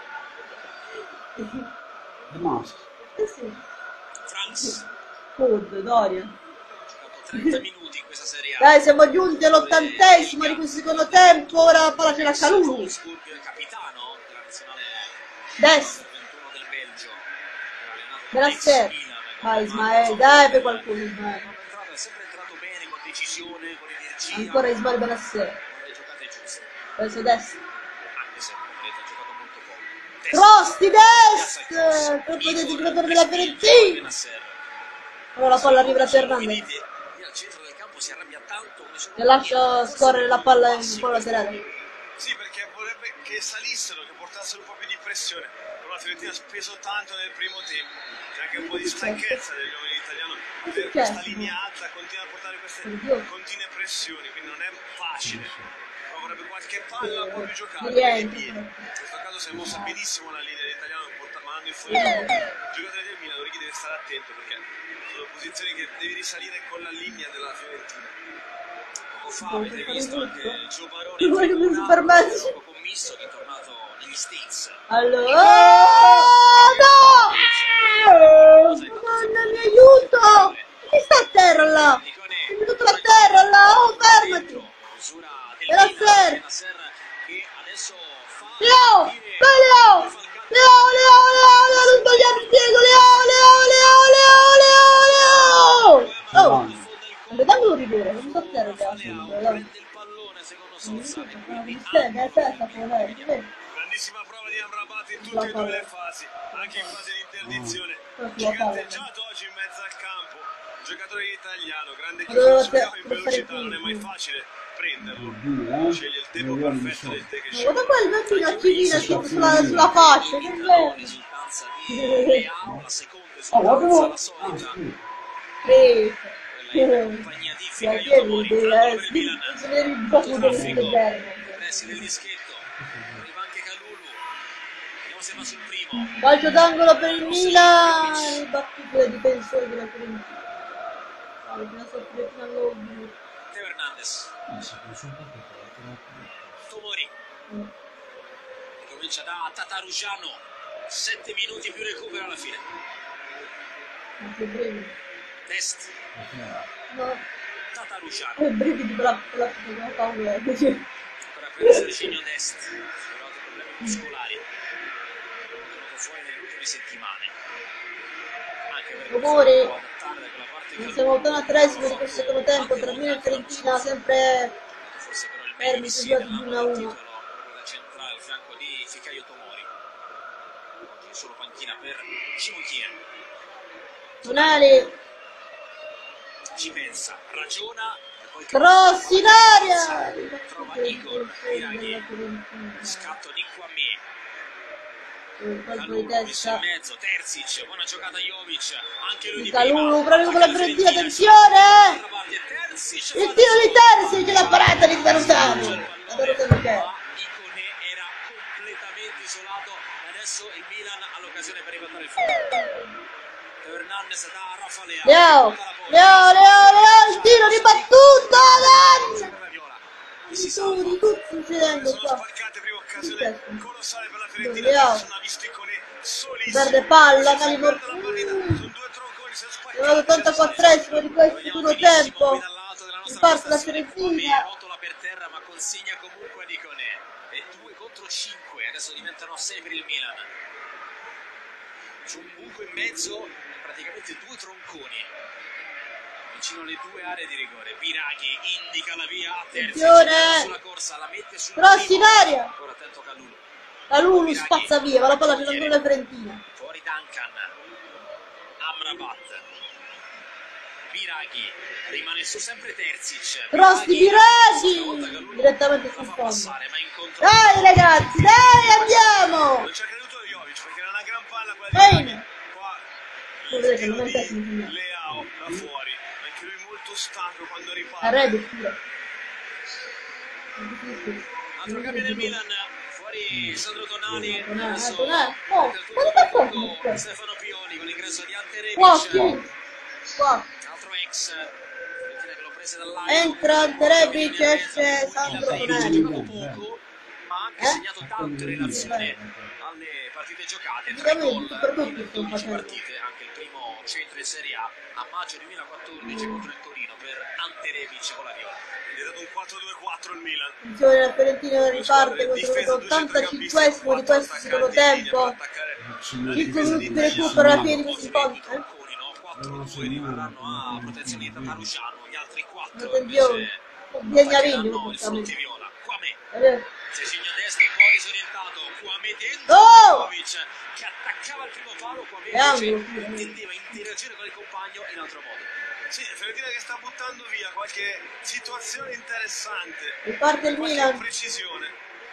Rimasto. Eh sì. Franz Food, Doria. ha giocato trenta minuti in questa Serie A. Dai, siamo giunti all'ottantesimo di questo secondo tempo, ora la palla ce l'ha Calulu. Wolfsburg, capitano della nazionale Destra. ventuno del Belgio. Benasser. Vai Ismael, dai per qualcuno Ismael. È sempre entrato bene, con decisione, con energia. Ancora Ismael Benasser. Con le giocate giuste. Verso destra. Anche se come detto ha giocato molto poco. Cross di destra! Troppo del giocatore della Fiorentina! Benasser. Ora la palla arriva da Fernandez. Vedete, lì al centro del campo si arrabbia tanto. come sono- E lascia scorrere la palla in polo laterale. Sì, perché vorrebbe che salissero, che portassero un po' più di pressione. Però la Fiorentina ha speso tanto nel primo tempo. C'è anche un po' di stanchezza del giovane italiano per questa linea alta, continua a portare queste continue pressioni, quindi non è facile. Però vorrebbe qualche palla un po' più giocata nei Niente. piedi. In questo caso si è mossa benissimo la linea dell'italiano, porta- mandando in fuori il giocatore del Milan, Orighi deve stare attento perché sono posizioni che devi risalire con la linea della Fiorentina. Poco fa avete visto anche Gio Barone Tu in vuoi che mi tribuna, permetti? poco commisso che è tornato negli States. Allora... Oh, no! Mamma mia, aiuto! Chi sta a terra là? È venuto a terra là! Oh, fermati! Benasser! che adesso fa Leo! Vai Leo! Leo, Leo, Leo, Leo! Non togliamo il piego! Leo, Leo, Leo, Leo, Leo, Leo! Oh! Vedendo un rigore, non sto a terra Leo. prende il pallone secondo Sosa e quindi È testa, vedi? Grandissima prova di Amrabat in tutte e due le fasi, anche in fase di interdizione. Mm. Giganteggiato oggi in mezzo al campo, giocatore italiano, grande Allora, chiusura per- in per velocità, fare non è mai più. facile prenderlo. Due, Sceglie il eh? tempo Milioni di perfetto del soldi. te che Guarda sceglie. qua il bambino a Civina su- sulla, sulla fascia, che bello! risultanza di Leao, la seconda Oh, esultanza, l'avevo... la solita. Ah, sì. Sì. Quella in compagnia di La Figa chiedi, Tomori, deve Franco per il essere Milan. il gioco del Traffico, moderno. pressi del dischetto, arriva anche Calulu. Vediamo vediamo se va sul primo. Calcio d'angolo per il Milan, il battuto dai difensori della Fiorentina. La nostra Fiorentina lo... Teo Hernandez. Tomori. Comincia da Tatarusano. sette minuti più recupero alla fine. Dest. No. Tatarusano. Che brividi per la, per la, per la paura. Ancora per Serginio Dest. Però ha problemi muscolari. Sono venuto fuori nelle ultime settimane. Anche perché Rumori. da quella parte che Siamo al trentesimo di questo secondo tempo tra Milan e Fiorentina, sempre forse però il fermi, meglio si si gioca dà uno a il uno. titolo proprio da centrale al fianco di Fikayo Tomori. Oggi solo panchina per Cimonchier. Tonali, Ci pensa, ragiona e poi cross in aria! trova Igor Biraghi. Scatto di Kwame. Colpo di Kalulu messo in testa. mezzo, Terzic, buona giocata Jovic, anche lui di Kalulu, prima. proprio con la Attacca Fiorentina, Fiorentina, attenzione! Trabaldi, Terzic, Il fa tiro da di solo. Terzi, c'è la parata di Tarutano! La Tarutano che è? Ma Icone era completamente isolato e adesso il Milan ha l'occasione per ribaltare il fuoco. Teo Hernandez da Rafa Leao. Leo, Leo, Leo, Leo, il tiro ribattuto! Dai! E si Che salva. sta succedendo Sono qua? sparcate prima occasione colossale per la Fiorentina. Leao. Sono visto Icone solissimo. Perde palla, Si Cali perde la partita. Morfù. Sono due tronconi, sono spaccati. Siamo all'ottantaquattresimo di questo secondo tempo. In parte la Fiorentina. Rotola per terra ma consigna comunque ad Icone. E due contro cinque, adesso diventano sei per il Milan. C'è un buco in mezzo, praticamente due tronconi. Vicino alle due aree di rigore. Biraghi indica la via a Terzi. Attenzione! Sulla corsa, la mette sul Cross primo. in aria! Ancora attento Kalulu. La Lulu spazza via, ma la palla c'è ancora la Fiorentina. Fuori Duncan. Amrabat. Biraghi rimane su sempre Terzic. Cross di Biraghi! Direttamente sul fondo. Dai ragazzi, dai, andiamo! Non ci ha creduto Jovic perché era una gran palla quella di Ehi! Biraghi. Qua Non il vedete, tiro non di vedete, non vedete. Leao da fuori. Anche lui molto stanco quando riparte. Arredo pure. Altro cambio del Milan. Fuori Sandro Tonali. Tonali, Adesso Tonali. Oh, per quando tutto fa fuoco il questo? Stefano Pioli con l'ingresso di Ante Qua, Rebic. qui. Qua. Altro ex. Fiorentina che lo prese dall'aria. Entra Ante Rebic, esce Sandro Ha Tonali. giocato poco, ma ha anche Eh? segnato tante relazioni alle partite giocate. Tre Diciamo gol che per tutti in sto dodici facendo. partite, anche il primo centro in Serie A a maggio duemilaquattordici contro il Torino per Ante Rebic con la Viola. È dato un quattro due quattro il Milan. Attenzione, la Fiorentina riparte contro l'ottantacinquesimo di questo secondo tempo. cinque minuti di recupero alla fine di questo incontro. eh. quattro due rimarranno a protezione di Tatarusano, gli altri quattro Attenzione, invece Biagnaviglio attaccheranno il praticamente. fronte viola. Quame, Eh, Cecigno destro un po' disorientato, Quame dentro, Oh! Jovic che attaccava il primo palo, Quame E angolo, invece sì. intendeva interagire con il compagno in altro modo. Sì, Fiorentina che sta buttando via qualche situazione interessante. Riparte il Qualche Milan. precisione.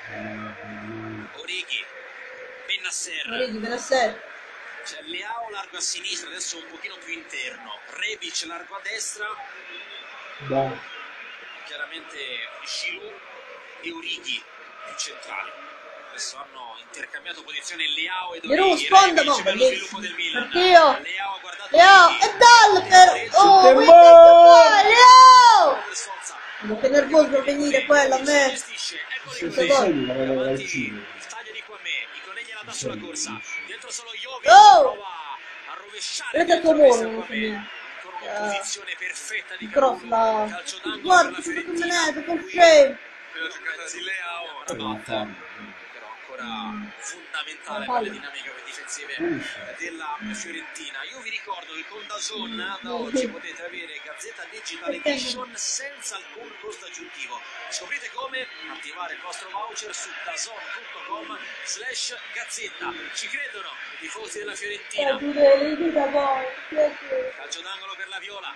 Orighi, Bennasser, Origi, Benasser. c'è Leao largo a sinistra, adesso un pochino più interno, Rebic largo a destra, Dai. chiaramente Giroud e Orighi più centrali. Adesso hanno intercambiato posizione Leao ed Giroud, Orighi. sponda, Rebic no, per lo sviluppo del bellissimo. Milan. Perché Leao ha guardato Leo, Orighi. e dal per... Oh, Tempo! qui qua, Leo! Per Sforza. Ma che nervoso per venire quello a me. Gestisce, eccoli Se quelli. sei di avere Davanti il cinema. il taglio di Quame, Icone gliela dà sulla corsa. Dentro solo Jovic, Oh! prova a rovesciare. Vedete dentro come questa muovono, Quame. quindi. Con una posizione perfetta di Il cross, Kalulu. la... Calcio d'angolo Guarda, per la che Fiorentina. menete, che scemo. La giocata di Leao. Rabat, però ancora fondamentale per le dinamiche difensive della Fiorentina. Io vi ricordo che con DAZN da oggi potete avere Gazzetta Digital Edition senza alcun costo aggiuntivo. Scoprite come attivare il vostro voucher su dazon punto com slash gazzetta. Ci credono i tifosi della Fiorentina. Eh, tu devi dire poi. Calcio d'angolo per la Viola.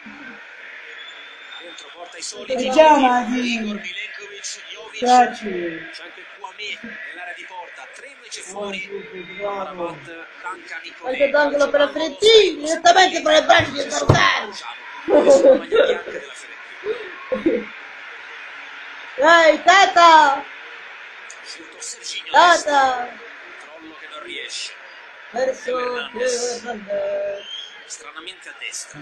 Dentro porta i soliti. Si chiama Igor Milenkovic, Jovic. Piace. C'è anche Quame nell'area di porta, tre invece fuori. Rabat, Duncan, Nicole. Calcio d'angolo per la Fiorentina, direttamente per le braccia di Tartano. Sono maglia bianca della Fiorentina. Ehi, Tata! Scelto Serginho Tata! Trollo che non non riesce. Verso Hernandez. Hernandez. Stranamente a destra.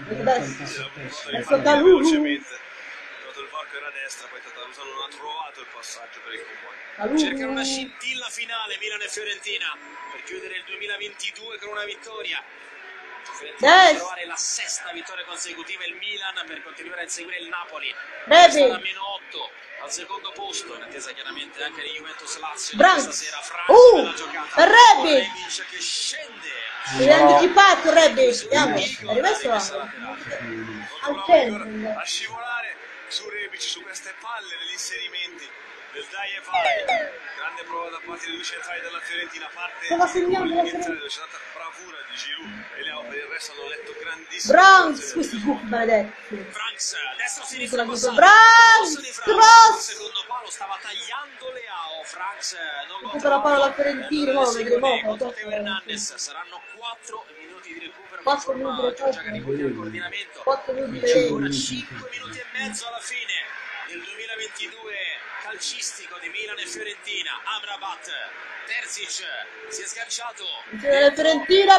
Verso Calulu. il varco era a destra, poi Tatarusano non ha trovato il passaggio per il compagno. Cercano una scintilla finale Milan e Fiorentina per chiudere il duemilaventidue con una vittoria. Fiorentina Yes. per trovare la sesta vittoria consecutiva, il Milan per continuare a inseguire il Napoli. Rebi. Sta da meno otto al secondo posto, in attesa chiaramente anche di Juventus Lazio Branks. questa sera. Franz Uh, bella giocata. per Rebi. Rebic che scende. Devi anticipato Rebi. Andiamo. È Rigore, rimesso rimessa là. laterale. Al centro. A scivolare su Rebic, su queste palle degli inserimenti del dai e vai. Grande prova da parte dei due centrali della Fiorentina, parte Cosa segniamo con della l'iniziale Fiorentina? dove c'è stata bravura di Giroud e le- per il resto hanno letto grandissimo. Branks, questi buffi maledetti. Franks, destra sinistra Branks, passato. Branks, Cross di Franks, cross. sul secondo palo stava tagliando Leao. Franks non lo Tutta la palla alla Fiorentina, no, lo vedremo. contro Teo Hernandez. Saranno quattro minuti di recupero. quattro che forma minuti di Giorgia recupero. Canipotti al coordinamento. quattro minuti C'è di ancora cinque minuti e mezzo alla fine del duemilaventidue calcistico di Milan e Fiorentina. Amrabat, Terzic si è sganciato. La Fiorentina,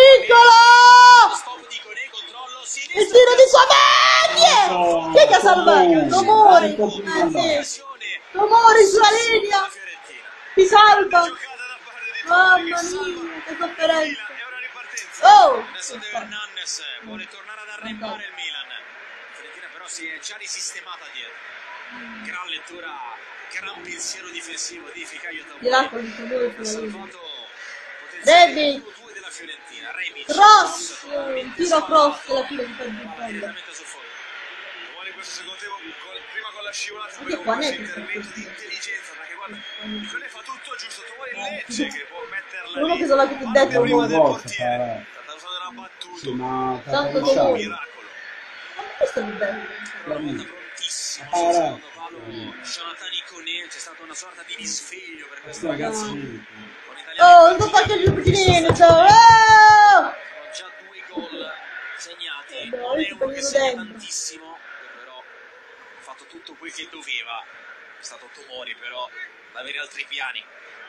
pericolo! Stop di Conè, controllo Il sinistro. tiro di Savaglia! Chi è che ha salvato? Tomori! Eh sì. Tomori sulla linea! Ti salva! Giocata da parte di Mamma Tomori che salva mia, che sofferenza! Milan, è una ripartenza. Oh! Adesso Teo Hernandez vuole tornare ad arrembare il Milan. Fiorentina però si è già risistemata dietro. Gran lettura, gran pensiero difensivo di Ficaio Di là Tomori. con il Tomori Ha sulla linea. salvato potenzialmente Rebic. uno due della Fiorentina. Rebic, Cross! totalmente Tiro cross spalato, alla fine di palla Fiorentina. direttamente sul fondo. Tomori in questo secondo tempo, con- prima con la scivolata, poi Anche con qua questo Neto. intervento di intelligenza, perché guarda, Nicolè fa tutto giusto, Tomori legge che può metterla Uno lì. che sono più detto prima voi. del Forza, portiere. Tatarusano era battuto. Sì, ma Tanto Un Tomori. miracolo. Ma questo è il bello. Una volta prontissimo Ah, sul no. secondo palo Jonathan Iconé, c'è stata una sorta di risveglio per questo ragazzo con italiani Oh, non fa che il Lucinino, ciao! Oh! sono già due gol segnati, No, non è io uno che sto segna dentro. tantissimo, però ha fatto tutto quel che doveva, è stato Tomori però ad avere altri piani.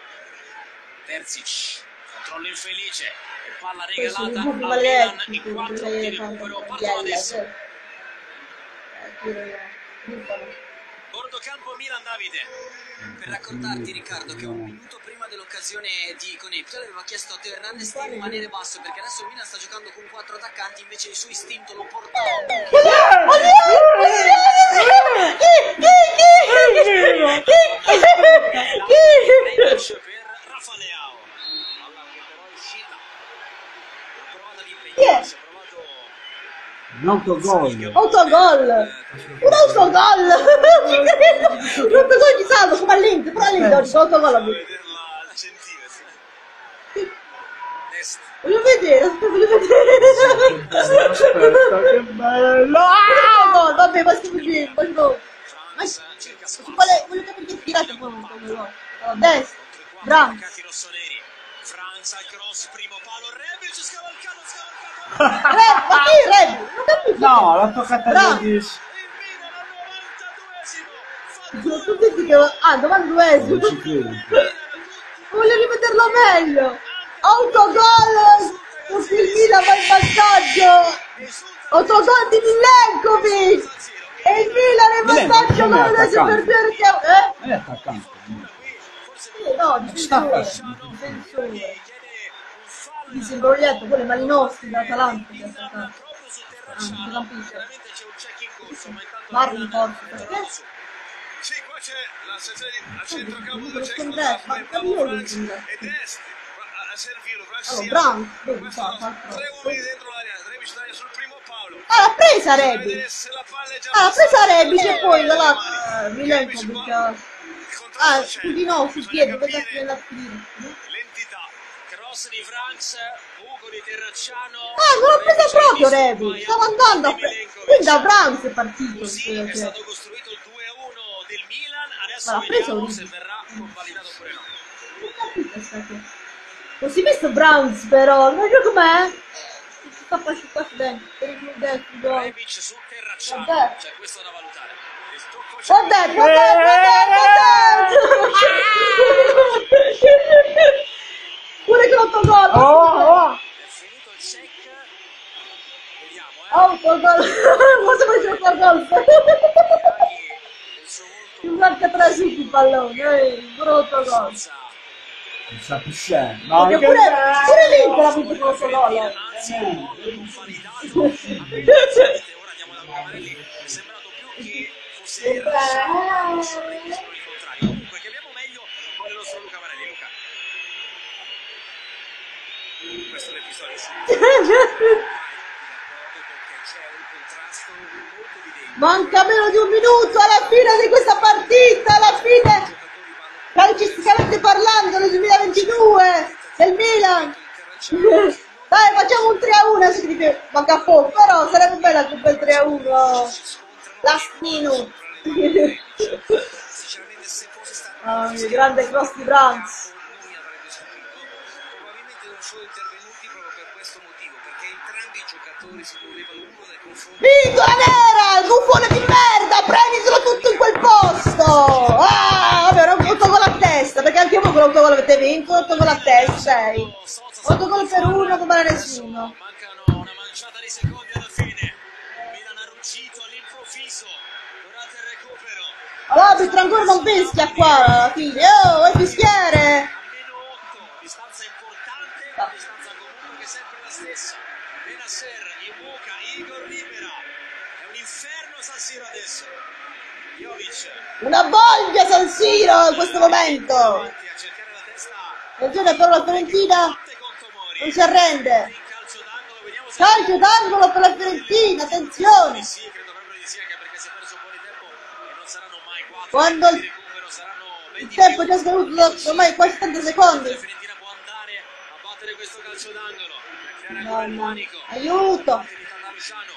Terzic, controllo infelice e palla Questi regalata sono al i Milan maledetti, in quattro di recupero, partono adesso. Bordocampo Milan Davide. Per raccontarti, Riccardo, che un minuto prima dell'occasione di Conè, Pioli aveva chiesto a Teo Hernandez di rimanere basso perché adesso il Milan sta giocando con quattro attaccanti, invece il suo istinto lo portò. Rebic per Rafa Leao. Palla che però è uscita. Ha provato ad impegnarsi, ha provato Un autogol. Autogol! Un autogol! Un autogol di salvo come all'Inter, però all'Inter oggi autogol ha Devo vinto. vederla al centimetro. Dest. Voglio vedere, voglio vedere. Aspetta, che bello! Autogol, vabbè, ma stiamo dicendo, poi no. Franz cerca Su spazio. quale, voglio capire che tirate con autogol. A destra, Branks. Attaccati rossoneri. Franz al cross, primo palo, Rebic scavalcato, scavalcato. Re, ma chi Re? Non capisco. No, l'ha toccata Bravo. lì. Il Milan al novantaduesimo. Fa Sono tutti che... Ah, novantaduesimo. Non ci credo. Voglio rivederlo meglio. Autogol. Tutti il Milan va in vantaggio. Autogol di Milenkovic. E il Milan è in vantaggio Non è con adesso per attaccante. dire che... Eh? Non è attaccante. Sì, no, difensore. Difensore. Mi sembra un letto, quello è Malinowski dell'Atalanta. Che ha attaccato. Ah, che lampisce. Veramente c'è un check in corso, ma intanto Marmi il Milan forse, è perché? su. Sì, qua c'è la sezione di- a centrocampo Lo dove c'è il scondetto, contrasto ma tra capito Bravo lo Franz scondetto. e Dest a, a servirlo. Franz Allora, si Branks, alza. vedi, Questo fa- no, fa il cross. tre uomini dentro l'area, Rebic taglia sul primo palo. Ah, l'ha presa Bisogna Rebic. vedere se la palla è già Ah, l'ha presa passata. Rebic e poi da là... Rebic Milenkovic. qua, Ah, il contrasto c'è. su di no, su Bisogna piedi, dove capire cazzo viene a finire? l'entità. Cross di Franz, Ugo di Terracciano. Ah, non l'ha presa proprio Rebic. Stava andando a pre... Quindi da Branks è partito. Così è stato costruito il due a uno del Milan, adesso Ma l'ha preso vediamo Origi. se verrà convalidato oppure no. Non si è visto Branks però, non so com'è? Si sta facendo qua dentro, per il destro, gol. Rebic su Terracciano, Vabbè. c'è questo da valutare. Il tocco c'è. Ho detto, ho detto, ho detto, ho detto! Pure che l'ho autogol! Oh, oh. È finito il check. Vediamo, eh. Autogol! Cosa vuoi dire autogol? Draghi, il suo volto Il manca tre su il pallone, eh, brutto gol. abbastanza Non sa più scemo. No, Perché che pure, pure l'Inter ha fuori vinto dalla questo gol. Fiorentina, anzi un gol convalidato. A me personalmente, ora andiamo da Luca Marelli, è sembrato più che fosse rassegnare il contrario. Comunque capiamo meglio qual è il nostro Luca Marelli. Luca, questo è l'episodio subito perché c'è un contrasto molto evidente. Manca meno di un minuto alla fine di questa partita, alla fine, calcisticamente parlando, nel duemilaventidue, del Milan. Dai, facciamo un tre a uno, se ti piace. Manca poco, però sarebbe bella con quel tre a uno. Last minute. Sinceramente, se fosse stato Ah, mio grande cross di Brands. lui avrebbe subito. Probabilmente non sono intervenuti proprio per questo motivo, perché entrambi i giocatori si muovevano uno nei confronti. Pingola nera, il buffone di merda, prenditelo tutto in quel posto. Ah, vabbè, era un autogol a testa, perché anche voi con l'autogol avete vinto, autogol a testa, sei. Autogol per uno, non vale nessuno. Mancano una manciata di secondi alla fine. Milan ha ruggito all'improvviso durante il recupero. L'arbitro ancora non fischia qua, alla fine. Oh, vuoi fischiare? Almeno otto, distanza importante, una distanza comunque che è sempre la stessa. Benasser, Ibuka, Igor Ribera. È un inferno San Siro adesso. Jovic. Una voglia San Siro in questo momento. Avanti a cercare la testa. Attenzione però la Fiorentina Batte con Tomori. non si arrende. In calcio d'angolo, vediamo se Calcio d'angolo per la Fiorentina, attenzione. sì, credo proprio di sì, anche perché si è perso un po' di tempo e non saranno mai quattro. Quando di il- recupero saranno ben Il di tempo è più. già scaduto da ormai quasi trenta secondi. La Fiorentina può andare a battere questo calcio d'angolo per creare No, ancora il no. panico. Aiuto. Parte di Tatarusciano.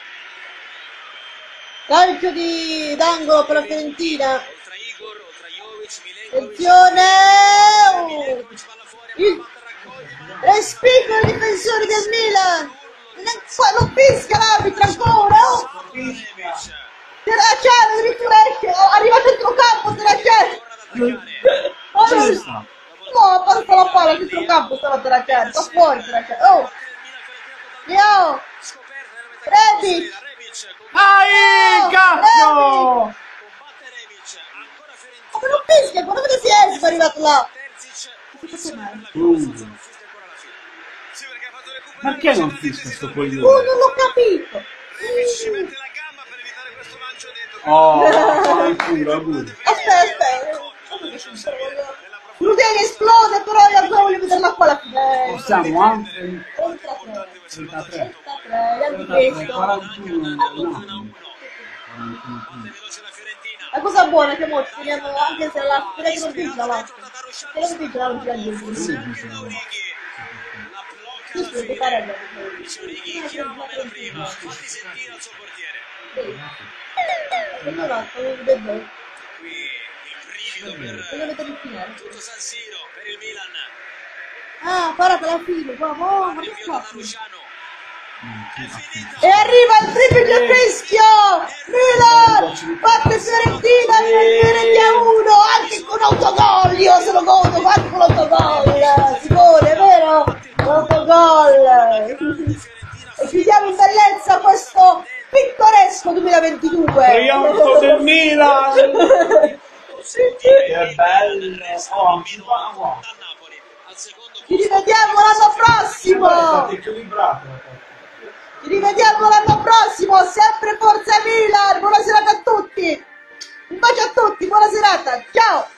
Calcio di d'angolo per la Fiorentina. Oltre a Igor, oltre a Jovic, Milenkovic. Attenzione. Oh. Milenkovic palla fuori, Il Amrabat raccoglie, ma respingo i difensori del Milan. Non, qua non fischia l'arbitro ancora. Oh. Rebic. Terracciano addirittura esce. Oh, arriva dentro campo Terracciano. Ancora da attaccare. Oh, no, ha passato la palla dentro campo stava Terracciano. Sta fuori Terracciano. Oh. Io. Scoperta nella metà Rebic. campo, Rebic con- Ai, cazzo! combatte Rebic, ancora Fiorentina. Ma non fischia, guarda che si è arrivato là. Terzic, posizione per la Uh. cosa, non fischia ancora alla fine. Sì, perché ha fatto recuperare Perché non la fischia sto Oh, coglione? non l'ho capito. Rebic ci mette la gamba per evitare questo lancio dentro. Oh, fai pure, auguri. Aspetta, aspetta. Crudeli esplode, però io ancora voglio vederla qua alla fine. Possiamo anche trentatré. trentatré, trentatré, anche questo. quarantuno, no. Batte veloce la Fiorentina. La cosa buona è che mo ci teniamo anche se la spera che non vince la vostra. Se non vince la vince la Forse Juve. anche da Orighi. La blocca Sì, alla sì, fine. parella. Dice Orighi, chiamamela prima, fatti sentire al suo portiere. Esatto, lo vedo. Qui il brivido Voglio per vedere il finale. tutto San Siro, per il Milan. Ah, parata la fine, qua, oh, ma che Rinvio fa? da Tatarusciano. È finita. E arriva il triplice fischio! Milan! Batte Fiorentina, Fiorentina a uno, anche con autogol, io sono godo, anche con l'autogol, Simone, vero? L'autogol! E chiudiamo in bellezza questo pittoresco duemilaventidue! Trionfo del Milan! Che bello! Oh, Meno da Napoli al secondo Ci posto. rivediamo l'anno prossimo! equilibrato. Ci rivediamo l'anno prossimo, sempre Forza Milan! Buona serata a tutti! Un bacio a tutti, buona serata, ciao!